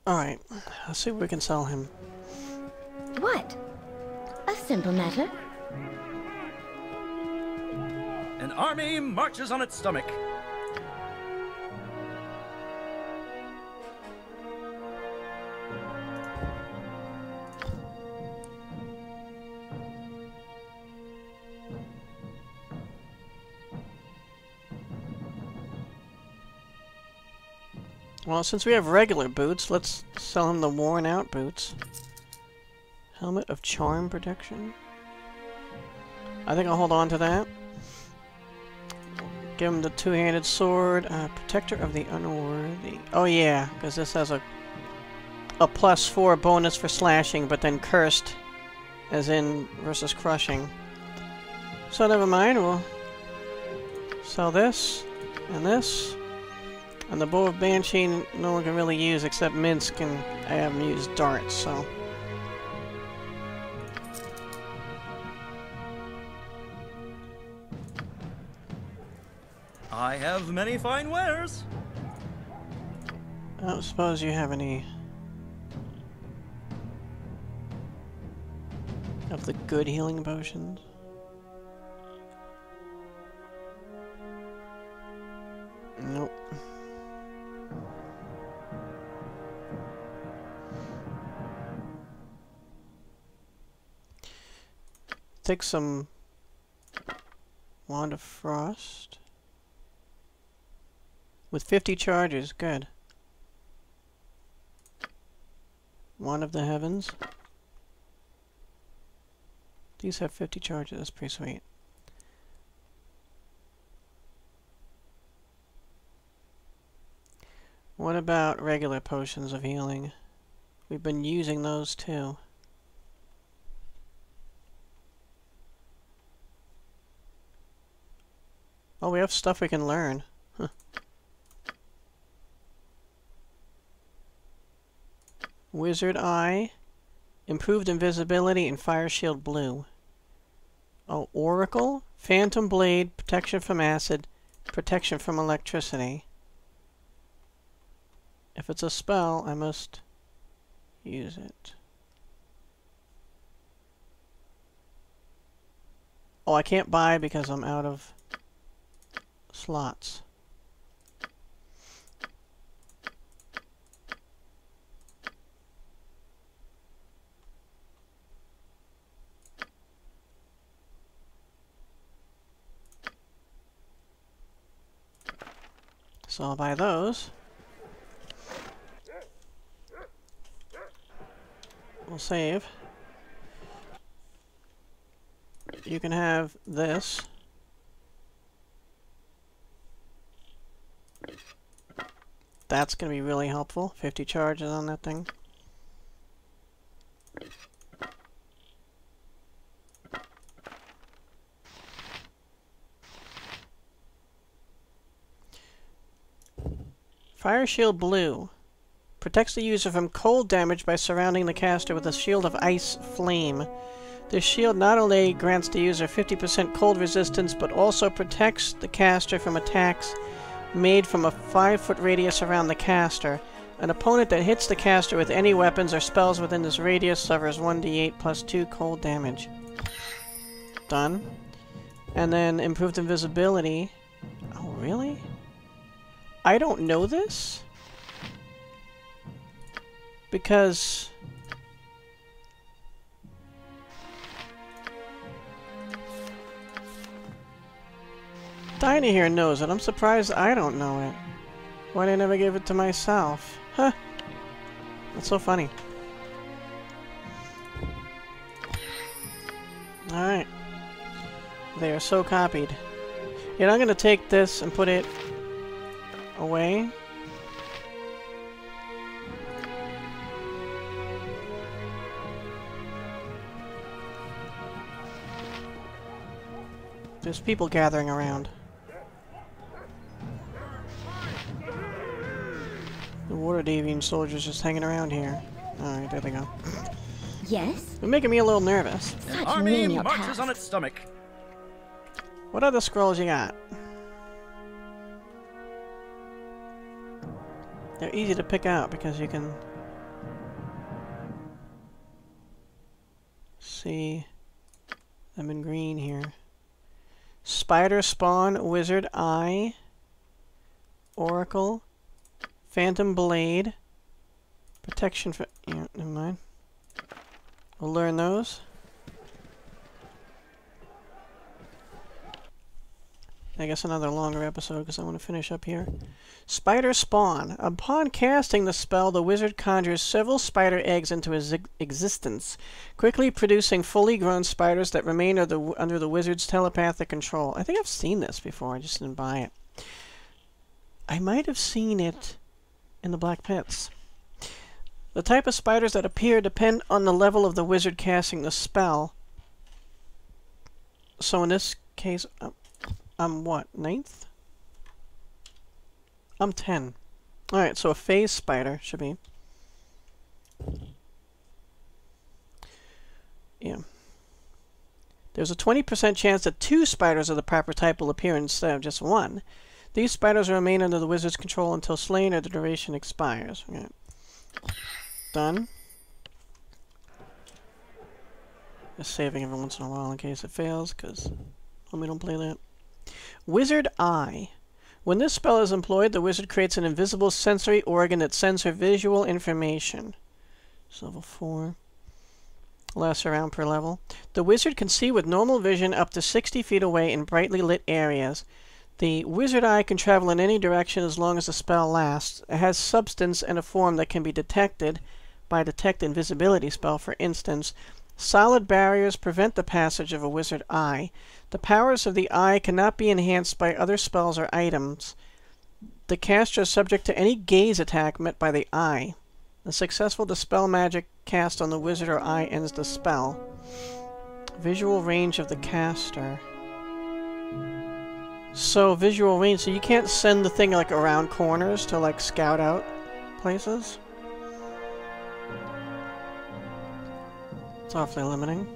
Alright, let's see what we can sell him. What? A simple matter. An army marches on its stomach. Well, since we have regular boots, let's sell him the worn out boots. Helmet of charm protection. I think I'll hold on to that. Give him the two-handed sword. Protector of the unworthy. Oh yeah, because this has a +4 bonus for slashing, but then cursed, as in versus crushing. So never mind, we'll sell this, and this. And the Bow of Banshee, no one can really use except Minsk, and I haven't used darts, so... I have many fine wares. I don't suppose you have any... of the good healing potions? Nope. Take some Wand of Frost. With 50 charges, good. Wand of the Heavens. These have 50 charges, that's pretty sweet. What about regular potions of healing? We've been using those too. Oh, we have stuff we can learn. Huh. Wizard Eye. Improved invisibility and Fire Shield Blue. Oh, Oracle. Phantom Blade. Protection from acid. Protection from electricity. If it's a spell, I must use it. Oh, I can't buy because I'm out of slots. So I'll buy those. We'll save. You can have this. That's going to be really helpful. 50 charges on that thing. Fire Shield Blue. Protects the user from cold damage by surrounding the caster with a shield of ice flame. This shield not only grants the user 50% cold resistance, but also protects the caster from attacks made from a 5-foot radius around the caster. An opponent that hits the caster with any weapons or spells within this radius suffers 1d8 plus 2 cold damage. Done. And then improved invisibility. Oh, really? I don't know this? Because... Dynaheir knows it. I'm surprised I don't know it. Why did I never give it to myself? Huh. That's so funny. Alright. They are so copied. Yet I'm gonna take this and put it away. There's people gathering around. The Water Deviant soldiers just hanging around here. Alright, there they go. Yes? They're making me a little nervous. An army marches on its stomach. What other scrolls you got? They're easy to pick out because you can See them in green here. Spider Spawn, Wizard Eye, Oracle, Phantom Blade, Protection for... yeah, never mind. We'll learn those. I guess another longer episode because I want to finish up here. Spider Spawn. Upon casting the spell, the wizard conjures several spider eggs into existence, quickly producing fully grown spiders that remain under the wizard's telepathic control. I think I've seen this before, I just didn't buy it. I might have seen it in the Black Pits. The type of spiders that appear depend on the level of the wizard casting the spell. So in this case... I'm what, 9th? I'm 10. Alright, so a phase spider should be. Yeah. There's a 20% chance that 2 spiders of the proper type will appear instead of just 1. These spiders will remain under the wizard's control until slain or the duration expires. Okay. Done. Just saving every once in a while in case it fails, because we don't play that. Wizard Eye. When this spell is employed, the wizard creates an invisible sensory organ that sends her visual information. It's level 4. Lasts a round per level. The wizard can see with normal vision up to 60 feet away in brightly lit areas. The Wizard Eye can travel in any direction as long as the spell lasts. It has substance and a form that can be detected by Detect Invisibility spell, for instance. Solid barriers prevent the passage of a Wizard Eye. The powers of the eye cannot be enhanced by other spells or items. The caster is subject to any gaze attack met by the eye. The successful dispel magic cast on the wizard or eye ends the spell. Visual range of the caster. So, visual range, so you can't send the thing like around corners to like scout out places? It's awfully limiting.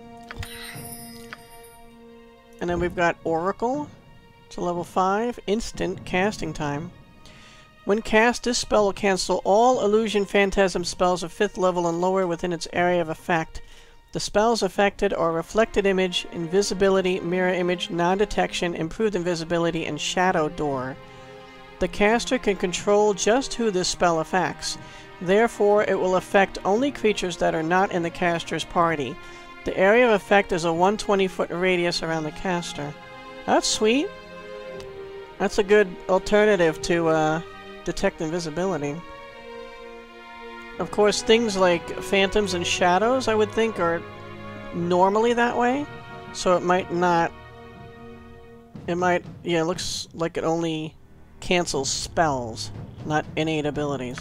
And then we've got Oracle. It's a level 5. Instant casting time. When cast, this spell will cancel all illusion phantasm spells of 5th level and lower within its area of effect. The spells affected are Reflected Image, Invisibility, Mirror Image, Non-Detection, Improved Invisibility, and Shadow Door. The caster can control just who this spell affects. Therefore, it will affect only creatures that are not in the caster's party. The area of effect is a 120-foot radius around the caster. That's sweet. That's a good alternative to Detect Invisibility. Of course, things like phantoms and shadows, I would think, are normally that way. So it might not... It might... Yeah, it looks like it only cancels spells, not innate abilities.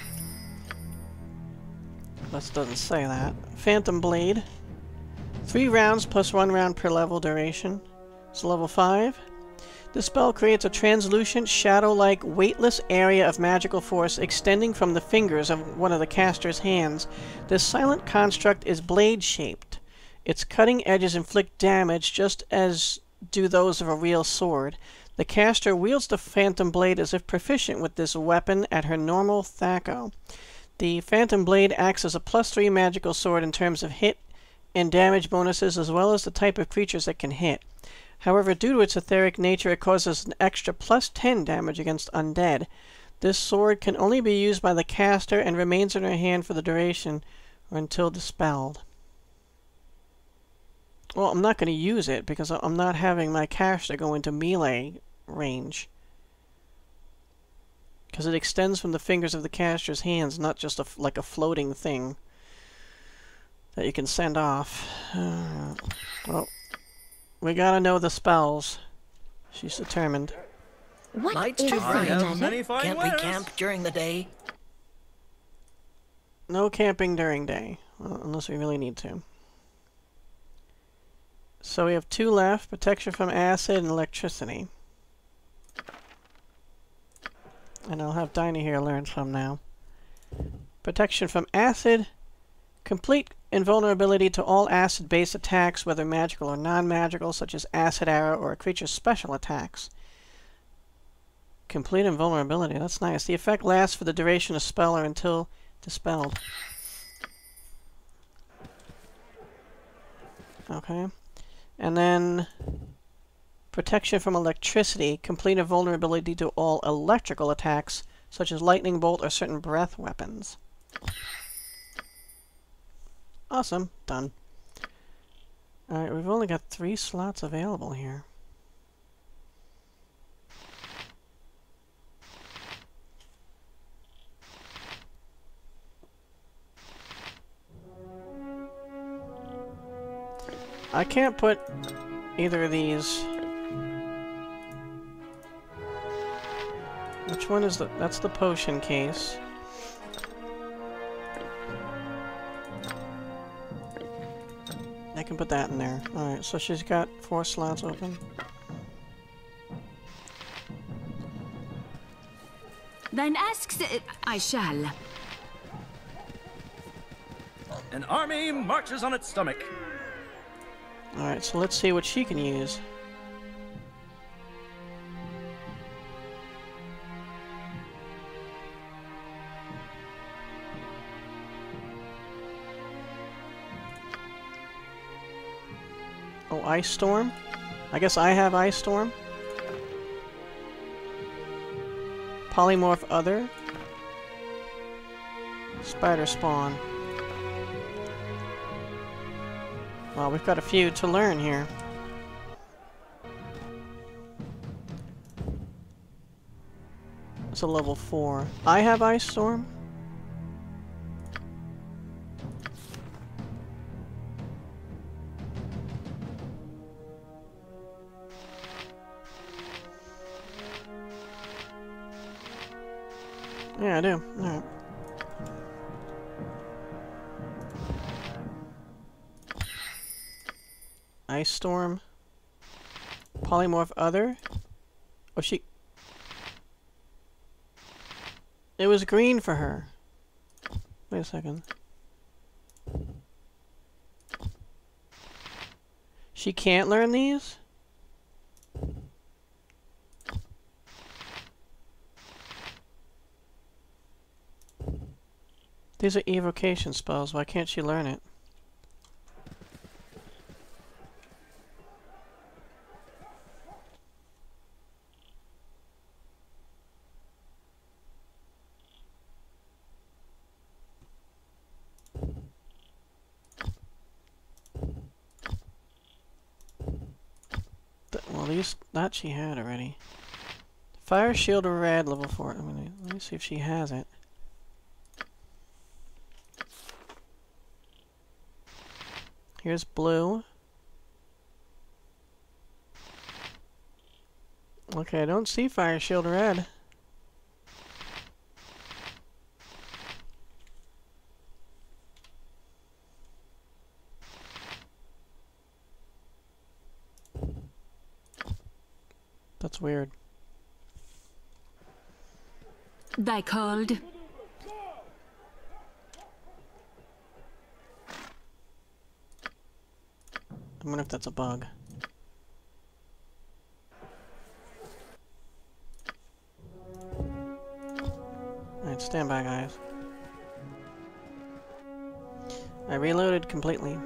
This doesn't say that. Phantom Blade. 3 rounds plus 1 round per level duration. It's level 5. This spell creates a translucent, shadow-like, weightless area of magical force extending from the fingers of one of the caster's hands. This silent construct is blade-shaped. Its cutting edges inflict damage just as do those of a real sword. The caster wields the Phantom Blade as if proficient with this weapon at her normal THAC0. The Phantom Blade acts as a +3 magical sword in terms of hit and damage bonuses, as well as the type of creatures it can hit. However, due to its etheric nature, it causes an extra +10 damage against undead. This sword can only be used by the caster and remains in her hand for the duration or until dispelled. Well, I'm not going to use it because I'm not having my caster go into melee range. Because it extends from the fingers of the caster's hands, not just like a floating thing that you can send off. Well, we gotta know the spells. She's determined. What Lights is too bright. the Many matter? fine Can't we wares. camp during the day? No camping during day, well, unless we really need to. So we have 2 left, protection from acid and electricity. And I'll have Dynaheir learn some now. Protection from acid. Complete invulnerability to all acid-based attacks, whether magical or non-magical, such as acid arrow or a creature's special attacks. Complete invulnerability, that's nice. The effect lasts for the duration of spell or until dispelled. Okay. And then protection from electricity. Complete a vulnerability to all electrical attacks, such as lightning bolt or certain breath weapons. Awesome. Done. Alright, we've only got 3 slots available here. I can't put either of these. Which one is the... That's the potion case. I can put that in there. Alright, so she's got 4 slots open. Thine asks, I shall. An army marches on its stomach. Alright, so let's see what she can use. Oh, Ice Storm? I guess I have Ice Storm. Polymorph Other. Spider Spawn. Well, we've got a few to learn here. It's a level 4. I have Ice Storm. Yeah, I do. Alright. Ice Storm. Polymorph Other. Oh, she... It was green for her. Wait a second. She can't learn these? These are evocation spells. Why can't she learn it? Well, these... That she had already. Fire Shield Red, level 4. Let me see if she has it. Here's blue. Okay, I don't see Fire Shield Red. That's weird. Thy cold. I wonder if that's a bug. Alright, stand by, guys. I reloaded completely.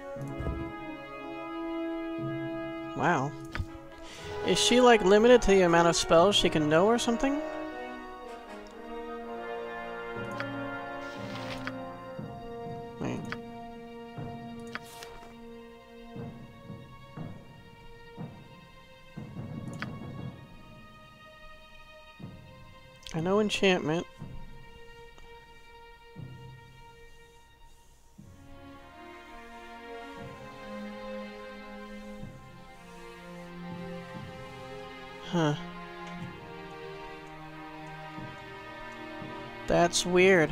Wow. Is she, like, limited to the amount of spells she can know or something? Wait. I know enchantment. Huh. That's weird.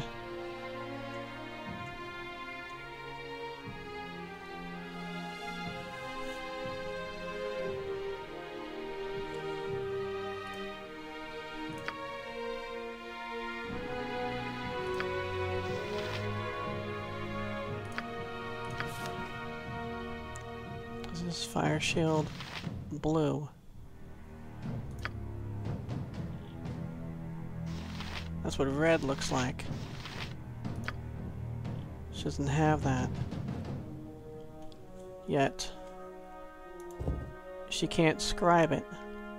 This is Fire Shield blue. That's what red looks like. She doesn't have that. Yet she can't scribe it.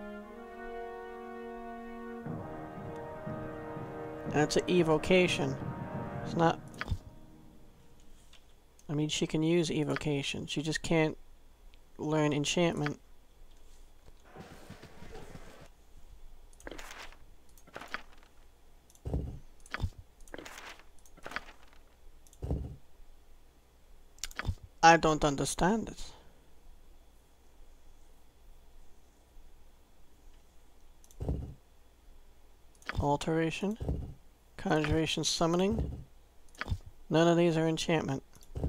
That's an evocation. It's not... I mean, she can use evocation. She just can't learn enchantment. I don't understand it. Alteration. Conjuration summoning. None of these are enchantment.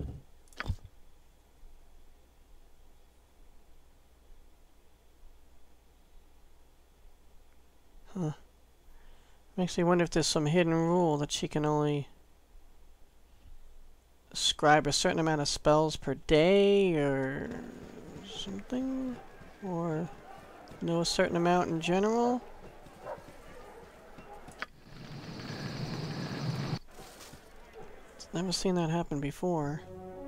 Huh. Makes me wonder if there's some hidden rule that she can only scribe a certain amount of spells per day or something? Or know a certain amount in general? Never seen that happen before.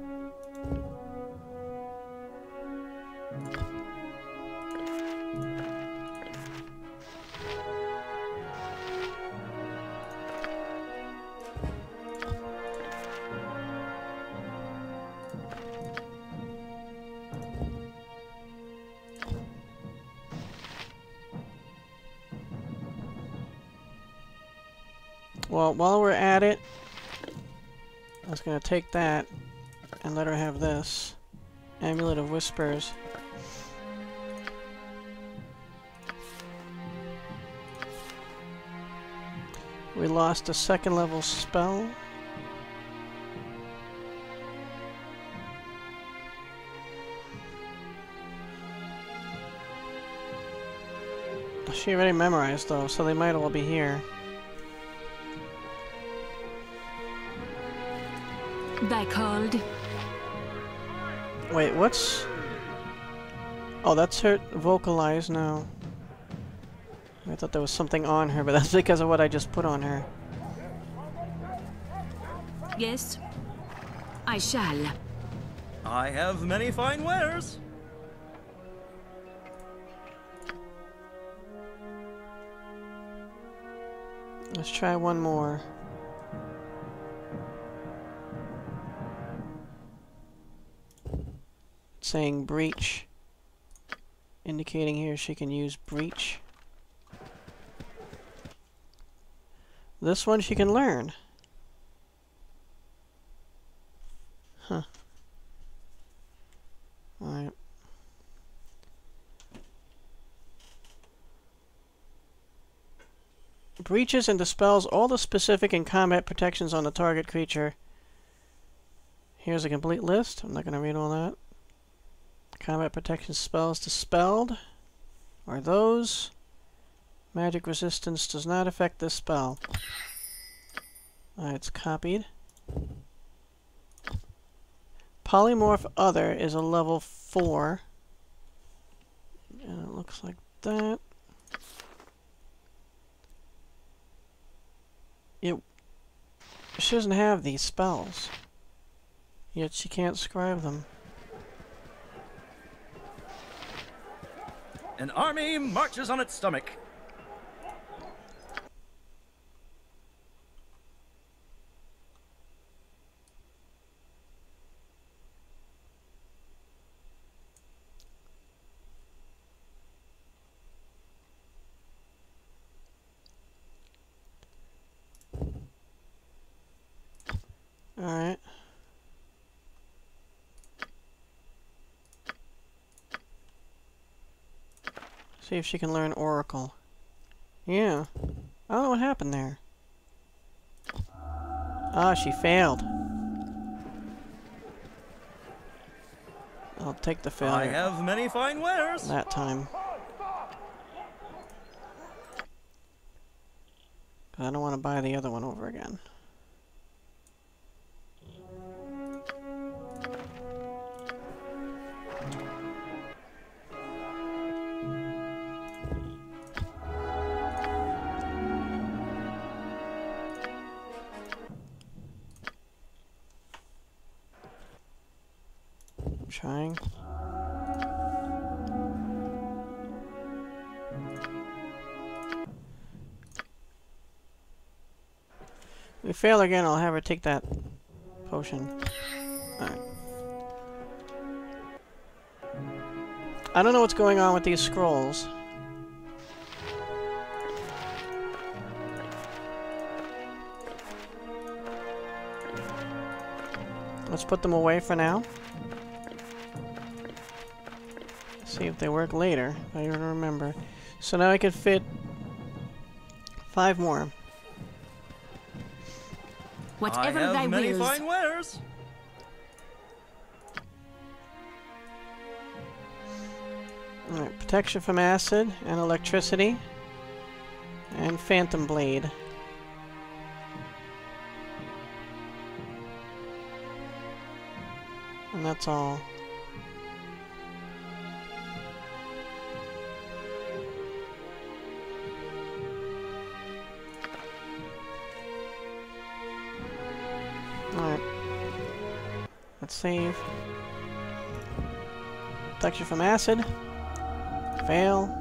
Well, while we're at it, I was gonna take that and let her have this. Amulet of Whispers. We lost a second level spell. She already memorized though, so they might all be here. Thy called. Wait, what's... Oh, that's her vocalized now. I thought there was something on her, but that's because of what I just put on her. Yes, I shall. I have many fine wares. Let's try one more. It's saying breach. Indicating here she can use breach. This one she can learn. Huh. Alright. Breaches and dispels all the specific and combat protections on the target creature. Here's a complete list. I'm not going to read all that. Combat protection spells dispelled are those. Magic resistance does not affect this spell. Alright, it's copied. Polymorph Other is a level 4. And it looks like that. She doesn't have these spells. Yet she can't scribe them. An army marches on its stomach. Alright. See if she can learn Oracle. Yeah. I don't know what happened there. Ah, she failed. I'll take the failure. I have many fine wares. That time. 'Cause I don't want to buy the other one over again. trying. If we fail again, I'll have her take that potion. Alright. I don't know what's going on with these scrolls. Let's put them away for now. See if they work later, if I even remember. So now I can fit 5 more. Whatever I have thy many wills. fine wares. Alright, protection from acid and electricity. And phantom blade. And that's all. Alright. Let's save. Protection from acid. Fail.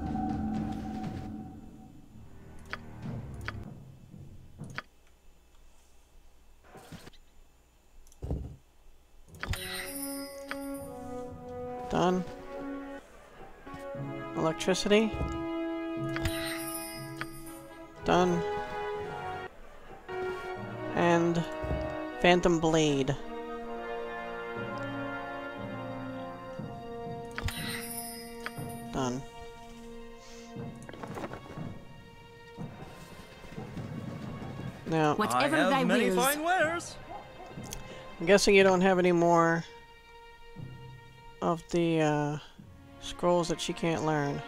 Done. Electricity. Done. And phantom blade. Done. Now, Whatever I thy have many wills. fine wares. I'm guessing you don't have any more of the scrolls that she can't learn.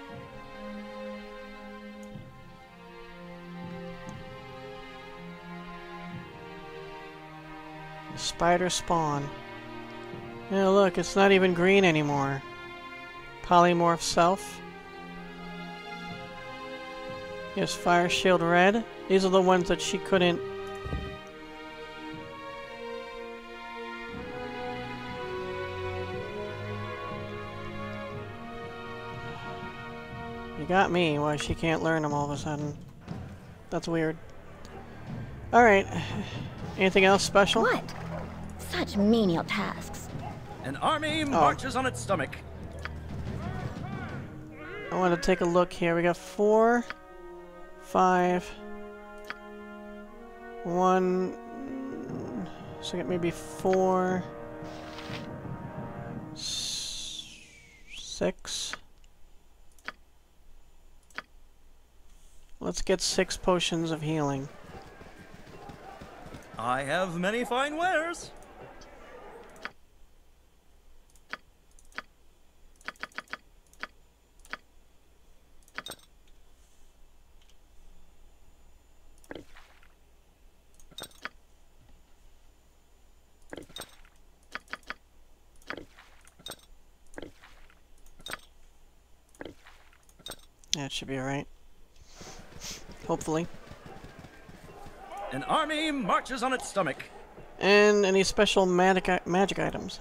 Spider spawn. Yeah, look, it's not even green anymore. Polymorph self. Yes, fire shield red. These are the ones that she couldn't. You got me, why she can't learn them all of a sudden. That's weird. Alright. Anything else special? What? Such menial tasks. An army marches on its stomach. I want to take a look here. We got 4, 5, 1. So we got maybe 4, 6. Let's get 6 potions of healing. I have many fine wares. That should be alright. Hopefully. An army marches on its stomach. And any special magic items?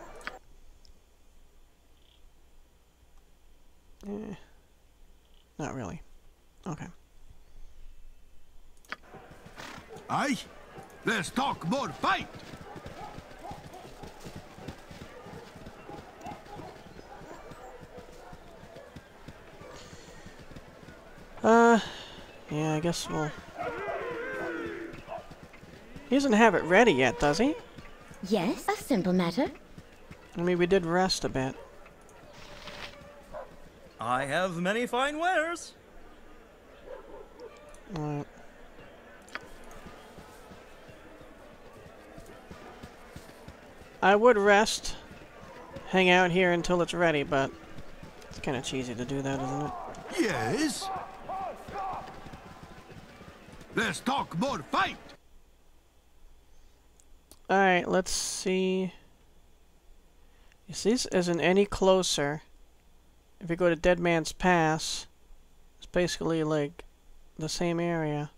Not really. Okay. Aye, let's talk more fight. Yeah, I guess we'll... He doesn't have it ready yet, does he? Yes, a simple matter. I mean, we did rest a bit. I have many fine wares. Alright. I would rest, hang out here until it's ready, but it's kind of cheesy to do that, isn't it? Yes. Let's talk more fight. Alright, let's see. If this isn't any closer, if we go to Dead Man's Pass, it's basically like the same area.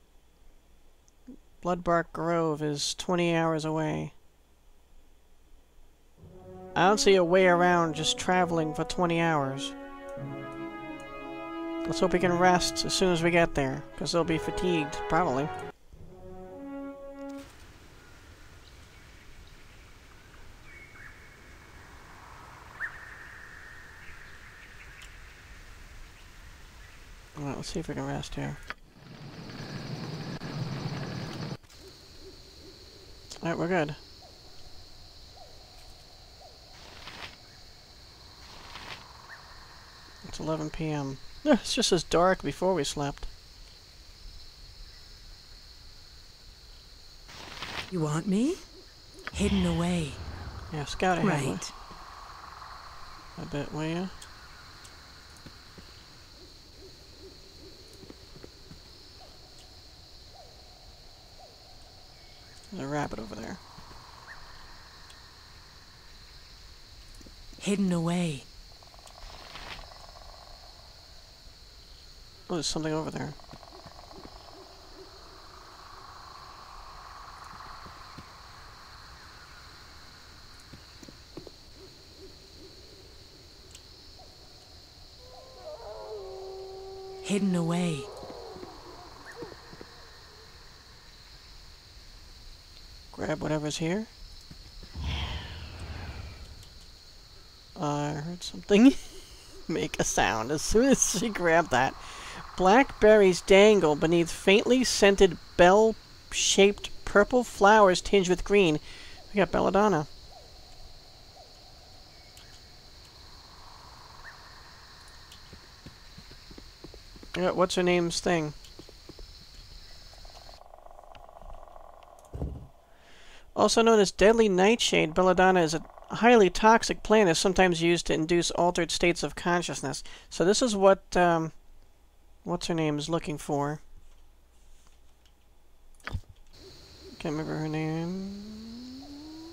Bloodbark Grove is 20 hours away. I don't see a way around just traveling for 20 hours. Let's hope we can rest as soon as we get there, because they'll be fatigued, probably. Alright, let's see if we can rest here. Alright, we're good. It's 11 p.m. It's just as dark before we slept. You want me? Hidden away. Yeah, scout ahead. Right. A bit, will you? There's a rabbit over there. Hidden away. Oh, there's something over there. Hidden away. Grab whatever's here. I heard something make a sound as soon as she grabbed that. Black berries dangle beneath faintly scented bell-shaped purple flowers tinged with green. We got belladonna. Yeah, what's her name's thing? Also known as deadly nightshade, belladonna is a highly toxic plant, is sometimes used to induce altered states of consciousness. So this is what, what's her name is looking for. Can't remember her name.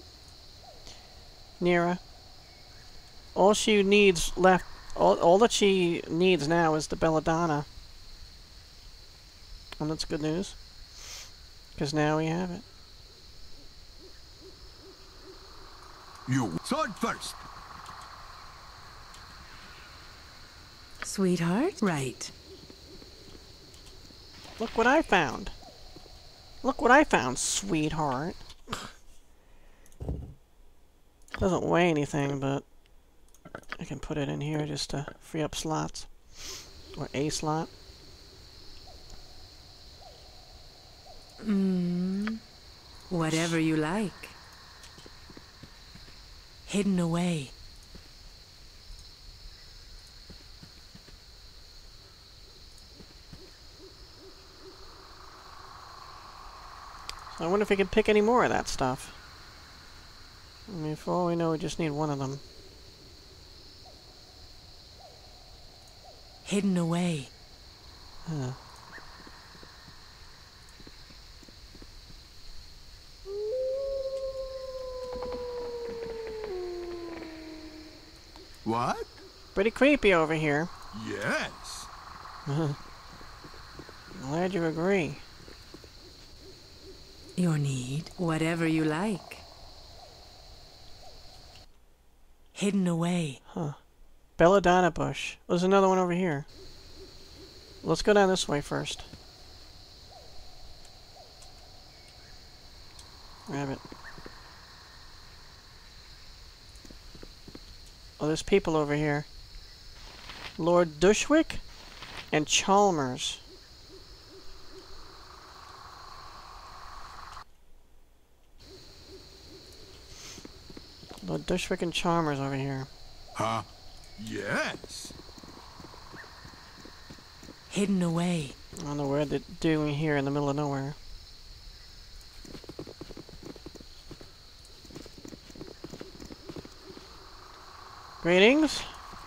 Nira. All she needs left, all that she needs now is the belladonna. And that's good news. Because now we have it. You sword first. Sweetheart? Right. Look what I found. Look what I found, sweetheart. Doesn't weigh anything, but I can put it in here just to free up slots. Or a slot. Whatever you like. Hidden away. So I wonder if we can pick any more of that stuff. I mean, for all we know, we just need one of them. Hidden away. Huh. What? Pretty creepy over here. Yes. Glad you agree. Your need. Whatever you like. Hidden away. Huh. Belladonna bush. There's another one over here. Let's go down this way first. Grab it. Oh, there's people over here. Lord Dushwick and Chalmers. Lord Dushwick and Chalmers over here. Huh? Yes. Hidden away. I don't know what they're doing here in the middle of nowhere. Greetings.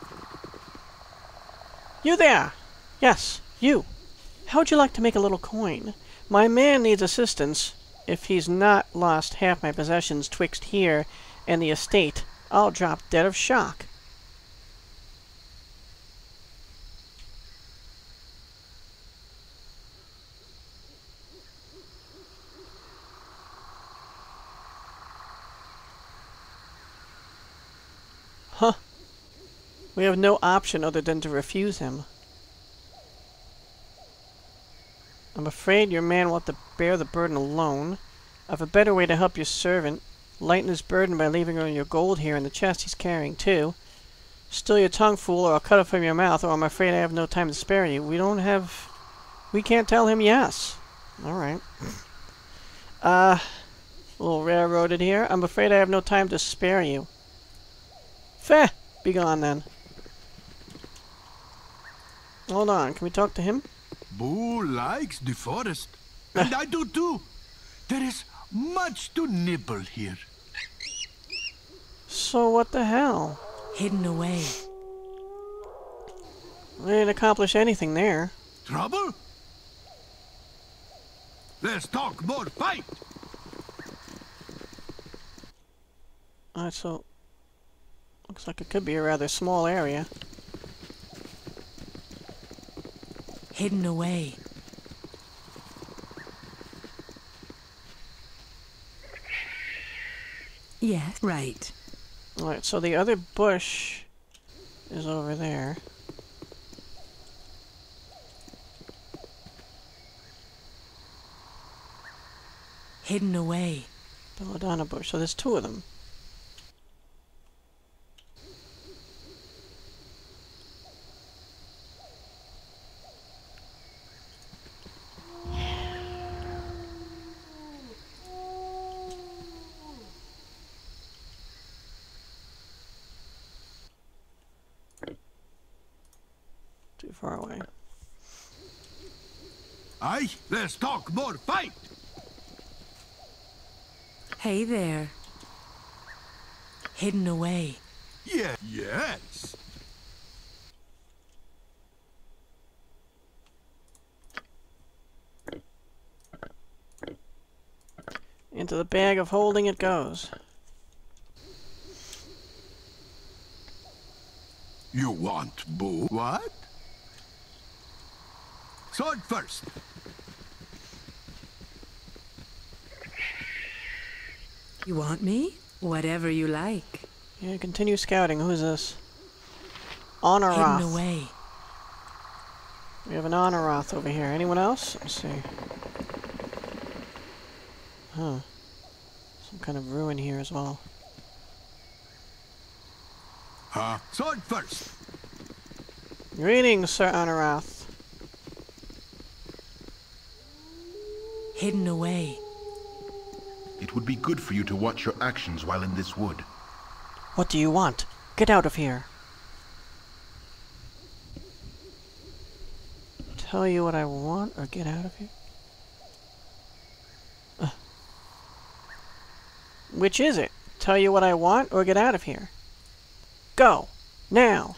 You there! Yes, you. How would you like to make a little coin? My man needs assistance. If he's not lost half my possessions twixt here and the estate, I'll drop dead of shock. We have no option other than to refuse him. I'm afraid your man will have to bear the burden alone. I have a better way to help your servant. Lighten his burden by leaving all your gold here in the chest he's carrying, too. Still your tongue, fool, or I'll cut it from your mouth, or I'm afraid I have no time to spare you. We can't tell him yes. Alright. A little railroaded here. I'm afraid I have no time to spare you. Feh! Be gone, then. Hold on, can we talk to him? Boo likes the forest. And I do too. There is much to nibble here. So what the hell? Hidden away. We didn't accomplish anything there. Trouble? Let's talk more fight. Alright, so... looks like it could be a rather small area. Hidden away. Yes, right. Alright, so the other bush is over there. Hidden away. Belladonna bush. So there's two of them. Too far away. Aye, let's talk more fight. Hey there. Hidden away. Yeah, yes. Into the bag of holding it goes. You want boo? What? Sword first. You want me? Whatever you like. Yeah, continue scouting. Who's this? Hidden Honorath. away. We have an Honorath over here. Anyone else? Let's see. Huh. Some kind of ruin here as well. Huh? Sword first. Greetings, Sir Honorath. Hidden away. It would be good for you to watch your actions while in this wood. What do you want? Get out of here. Tell you what I want or get out of here? Which is it? Tell you what I want or get out of here? Go! Now!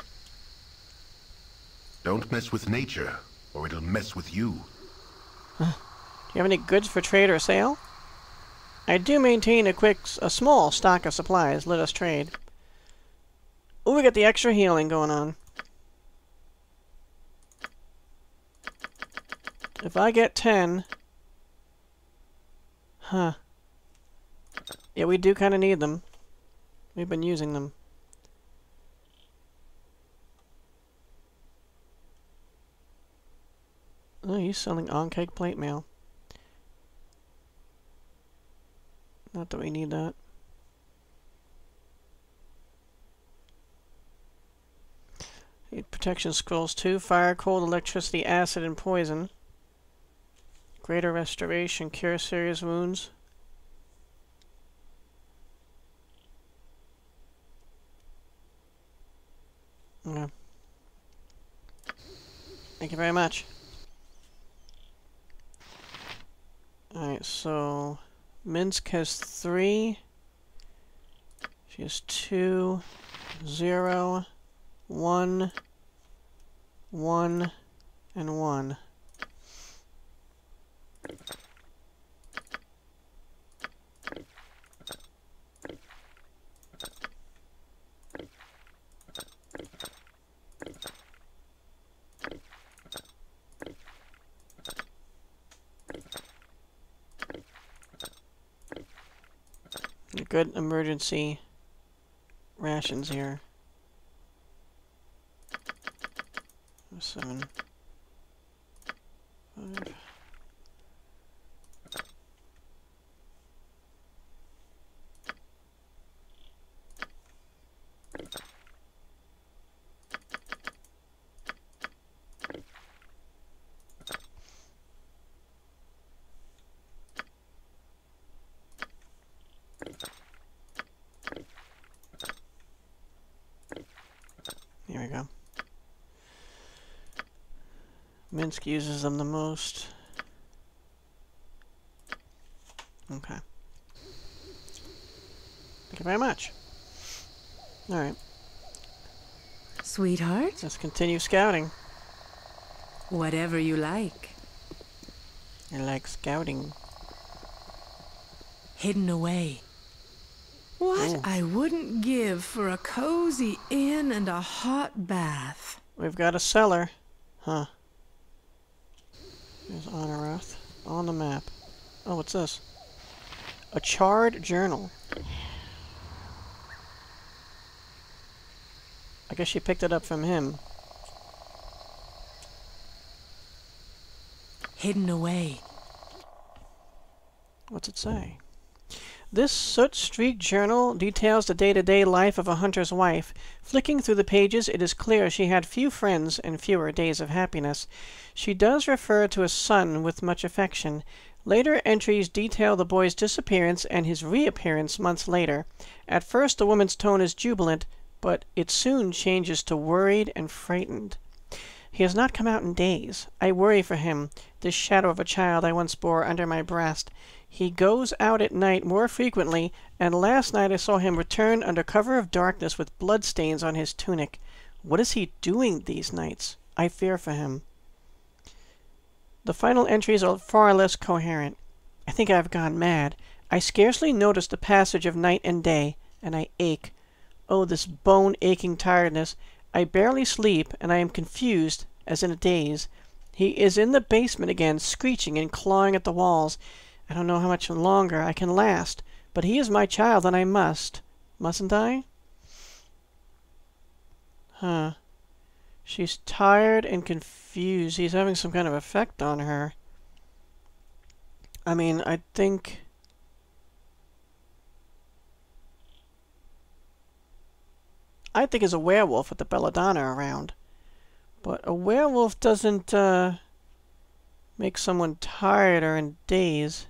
Don't mess with nature, or it'll mess with you. Do you have any goods for trade or sale? I do maintain a small stock of supplies. Let us trade. Oh, we got the extra healing going on. If I get 10... Huh. Yeah, we do kind of need them. We've been using them. Oh, he's selling on-cake plate mail. Not that we need that. Need protection scrolls too. Fire, cold, electricity, acid, and poison. Greater restoration. Cure serious wounds. Okay. Thank you very much. Alright, so... Minsk has 3. She has 2, 0, 1, 1, and 1. Good emergency rations here. 7. 5. Here we go. Minsk uses them the most. Okay. Thank you very much. Alright. Sweetheart, Let's continue scouting. whatever you like. I like scouting. Hidden away. What Ooh. I wouldn't give for a cozy inn and a hot bath. We've got a cellar. Huh. There's Honorath on the map. Oh, what's this? A charred journal. I guess she picked it up from him. Hidden away. What's it say? This soot-streaked journal details the day-to-day life of a hunter's wife. Flicking through the pages, it is clear she had few friends and fewer days of happiness. She does refer to a son with much affection. Later entries detail the boy's disappearance and his reappearance months later. At first, the woman's tone is jubilant, but it soon changes to worried and frightened. He has not come out in days. I worry for him, this shadow of a child I once bore under my breast. He goes out at night more frequently, and last night I saw him return under cover of darkness with bloodstains on his tunic. What is he doing these nights? I fear for him. The final entries are far less coherent. I think I have gone mad. I scarcely notice the passage of night and day, and I ache. Oh, this bone-aching tiredness. I barely sleep, and I am confused, as in a daze. He is in the basement again, screeching and clawing at the walls. I don't know how much longer I can last, but he is my child, and I must. Mustn't I? Huh. She's tired and confused. He's having some kind of effect on her. I mean, I think as a werewolf with the belladonna around. But a werewolf doesn't make someone tired or in daze.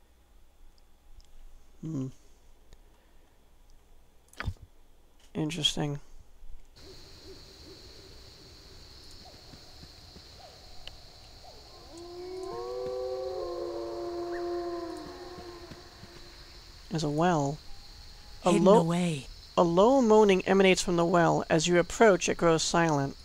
Interesting. There's a well. Hidden away. A low moaning emanates from the well. As you approach, it grows silent.